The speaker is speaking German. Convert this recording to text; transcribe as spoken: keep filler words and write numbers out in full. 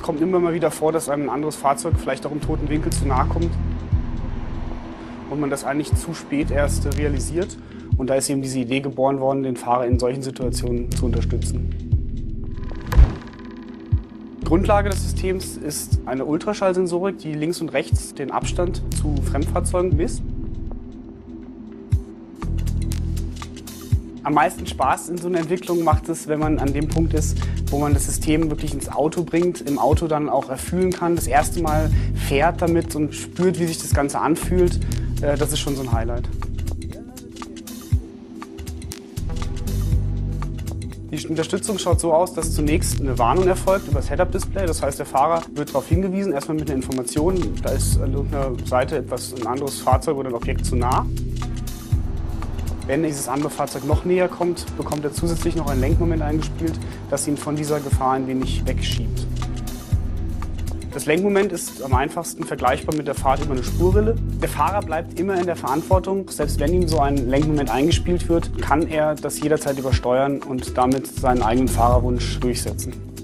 kommt immer mal wieder vor, dass einem ein anderes Fahrzeug vielleicht auch im toten Winkel zu nahe kommt und man das eigentlich zu spät erst realisiert. Und da ist eben diese Idee geboren worden, den Fahrer in solchen Situationen zu unterstützen. Grundlage des Systems ist eine Ultraschallsensorik, die links und rechts den Abstand zu Fremdfahrzeugen misst. Am meisten Spaß in so einer Entwicklung macht es, wenn man an dem Punkt ist, wo man das System wirklich ins Auto bringt, im Auto dann auch erfühlen kann, das erste Mal fährt damit und spürt, wie sich das Ganze anfühlt. Das ist schon so ein Highlight. Die Unterstützung schaut so aus, dass zunächst eine Warnung erfolgt über das Head-Up-Display. Das heißt, der Fahrer wird darauf hingewiesen, erstmal mit einer Information, da ist an irgendeiner Seite etwas, ein anderes Fahrzeug oder ein Objekt zu nah. Wenn dieses andere Fahrzeug noch näher kommt, bekommt er zusätzlich noch ein Lenkmoment eingespielt, das ihn von dieser Gefahr ein wenig wegschiebt. Das Lenkmoment ist am einfachsten vergleichbar mit der Fahrt über eine Spurrille. Der Fahrer bleibt immer in der Verantwortung. Selbst wenn ihm so ein Lenkmoment eingespielt wird, kann er das jederzeit übersteuern und damit seinen eigenen Fahrerwunsch durchsetzen.